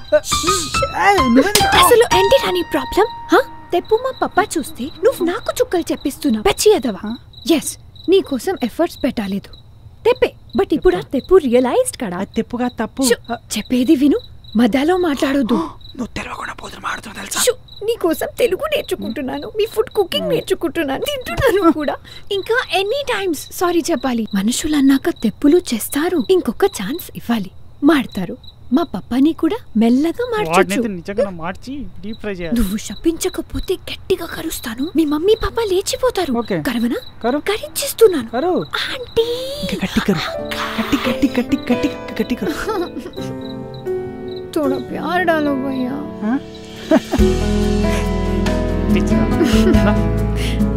అసలు ఏంటి రాని ప్రాబ్లం? తెప్పు మా పప్పా చూస్తే నువ్వు నాకు చుక్కలు చెప్పిస్తున్నావు. పచ్చి ఎదవా. ఎస్, నీ కోసం ఎఫర్ట్స్ పెట్టాలేదు తెప్పే. బట్ ఇప్పుడు ఆ తెప్పు రియలైజ్డ్ కదా. తెప్పుగా తప్పు. చెప్పేది విను, మధ్యలో మాట్లాడొద్దు. నువ్వు తెలవకుండా పోతున్నా మాడుతున్నావు తెలుసా. నీ కోసం తెలుగు నేర్చుకుంటున్నాను, మీ ఫుడ్ కుకింగ్ నేర్చుకుంటున్నాను, తింటున్నాను కూడా. ఇంకా ఎన్ని టైమ్స్ సారీ చెప్పాలి? మనుషులు అన్నాక తెప్పులు చేస్తారు. ఇంకొక ఛాన్స్ ఇవ్వాలి, మాడతారు. మా పప్పాని కూడా మెల్లగా మార్చొచ్చు. నువ్వు శపించకపోతే గట్టిగా కరుస్తాను. మీ మమ్మీ పాప లేచిపోతారు. కరవనా? కరిచిస్తున్నాను. ఆంటీ थोड़ा प्यार डालो भैया.